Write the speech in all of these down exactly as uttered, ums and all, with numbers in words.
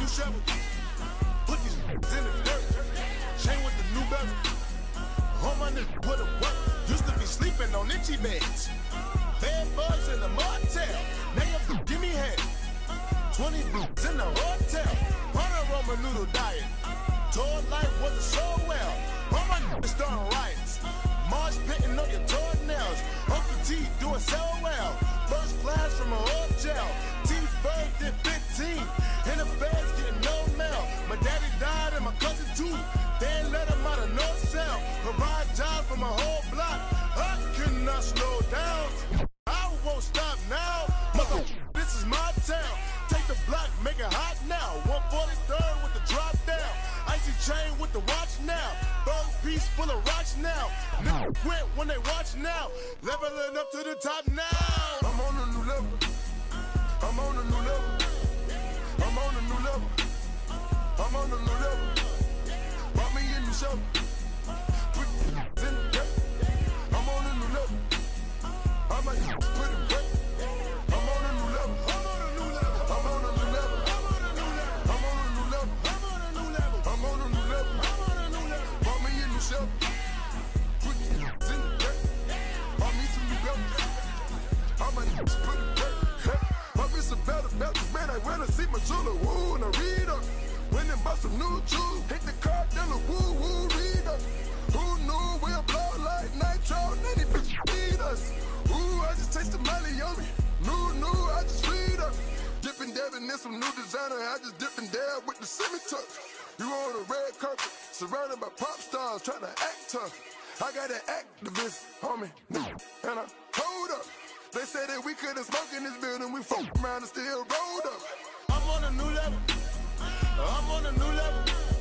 new shovel. Put these niggas in the dirt. Chain with the new bezel. All my niggas put a work. Used to be sleeping on itchy beds. Bad bugs in the motel. Now you give me head. twenty boots in the hotel. On a Roman noodle diet. Told life wasn't so well. All my niggas starting riots. Marsh pitting on your toenails. Uncle T doing so well. First class from a hotel. T-Ferg did fifteen. In the feds getting no mail. My daddy died and my cousin too. They ain't let him out of no cell. Provide jobs for my whole block. I cannot slow down. I won't stop now. Mother, this is my town. Take the block, make it hot now. one forty-third with the drop down. Icy chain with the watch now. Bird piece full of rocks now. Nigga quit when they watch now. Leveling up to the top now. I'm on a new level. I'm on a new level. I'm on a new level. I'm on a new level. Bought me a new shovel. Put the in the dirt. I'm on a new level. I might put it right. I'm on a new level. I'm on a new level. I'm on a new level. I'm on a new level. I'm on a new level. I'm on a new level. I'm on a new level. Bought me a new shovel. Put the in the dirt. Bought me some new belts. I might put it right. Bought me some better belts. Man, I went to see my jeweler. Woo, and I read up. Went and bought some new jewels. Hit the car, then a woo, woo, read up. Who knew we'll blow like nitro? Nanny bitch beat us. Ooh, I just tasted Miley on me. New, new, I just read up. Dipping, dabbing in some new designer. I just dip and dab with the semi-tuck. You on a red carpet, surrounded by pop stars, trying to act tough. I got an activist on me, and I hold up. They said that we couldn't smoke in this building. We fuck around and still rolled up. I'm on a new level. I'm on a new level.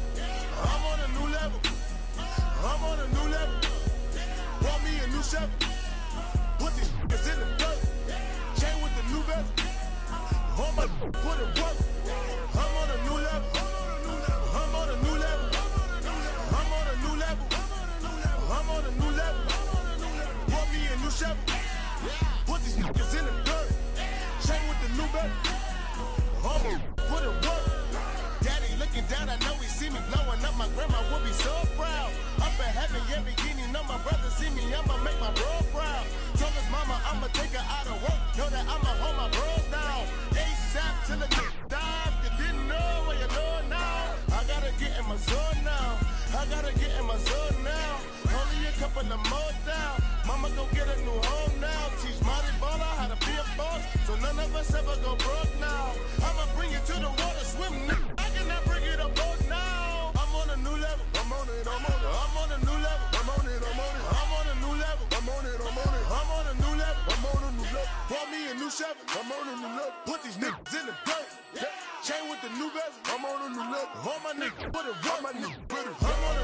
I'm on a new level. I'm on a new level. Bought me a new shovel. Put these niggas in the dirt. Chain with the new bezel. All my put it work. I'm on a new level. I'm on a new level. I'm on a new level. I'm on a new level. Bought me a new shovel. Put these niggas in the dirt. Chain with the new bezel. All my put it work. Daddy looking down, I know he see me blowing up. My grandma would be so proud. Up in heaven, yeah, beginning. Know my brother see me, I'ma make my bro proud. Told his mama I'ma take her out of work. Know that I'ma hold my bros down. ASAP till the nigga die. If you didn't know, well you know now. I gotta get in my zone now. I gotta get in my zone now. Only a couple of more down. Mama go get a new home now. Teach Marty Baller how to be a boss, so none of us ever go broke now. I'ma bring it to the water, swim now. I cannot bring it up boat now. I'm on a new level. I'm on it, I'm on it. I'm on a new level. I'm on it, I'm on it. I'm on a new level. I'm on it, I'm on it. I'm on a new level. I'm on a new level. Bought me a new shovel. I'm on a new level. Put these niggas in the dirt. Chain with the new bezel. I'm on a new level. All my niggas put it right. My niggas put it. I'm on a